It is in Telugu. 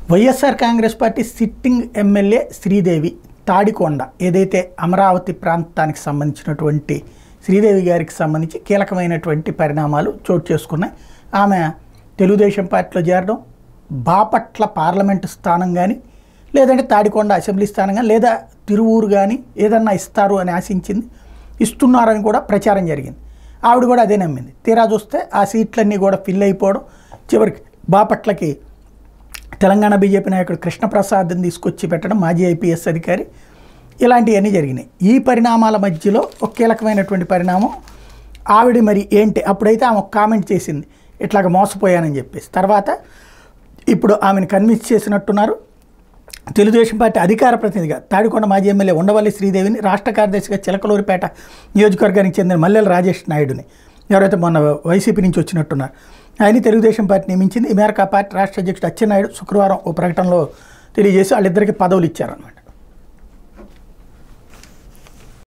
YSR Congress party sitting MLA Sridevi Tadikonda ఏదైతే అమరావతి ప్రాంతానికి సంబంధించినటువంటి శ్రీదేవి గారికి సంబంధించి కీలకమైనటువంటి పరిణామాలు చోటు చేసుకున్నాయి. ఆమె తెలుగుదేశం పార్టీలో చేరడం, బాపట్ల పార్లమెంటు స్థానం కానీ లేదంటే తాడికొండ అసెంబ్లీ స్థానం కానీ లేదా తిరువూరు కానీ ఏదన్నా ఇస్తారు అని ఆశించింది. ఇస్తున్నారని కూడా ప్రచారం జరిగింది. ఆవిడ కూడా అదే నమ్మింది. తీరా చూస్తే ఆ సీట్లన్నీ కూడా ఫిల్ అయిపోవడం, చివరికి బాపట్లకి తెలంగాణ బీజేపీ నాయకుడు కృష్ణప్రసాద్ని తీసుకొచ్చి పెట్టడం, మాజీ ఐపీఎస్ అధికారి, ఇలాంటివన్నీ జరిగినాయి. ఈ పరిణామాల మధ్యలో ఒక కీలకమైనటువంటి పరిణామం ఆవిడ మరి ఏంటి, అప్పుడైతే ఆమె ఒక కామెంట్ చేసింది ఇట్లాగ మోసపోయానని చెప్పేసి. తర్వాత ఇప్పుడు ఆమెను కన్విన్స్ చేసినట్టున్నారు. తెలుగుదేశం పార్టీ అధికార ప్రతినిధిగా తాడికొండ మాజీ ఎమ్మెల్యే ఉండవల్లి శ్రీదేవిని, రాష్ట్ర కార్యదర్శిగా చిలకలూరిపేట నియోజకవర్గానికి చెందిన మల్లెల రాజేష్ నాయుడుని, ఎవరైతే మొన్న వైసీపీ నుంచి వచ్చినట్టున్నారు, ఆయన తెలుగుదేశం పార్టీ నియమించింది. ఈ మేరకు ఆ పార్టీ రాష్ట్ర అధ్యక్షుడు అచ్చెన్నాయుడు శుక్రవారం ఓ ప్రకటనలో తెలియజేసి వాళ్ళిద్దరికి పదవులు ఇచ్చారన్నమాట.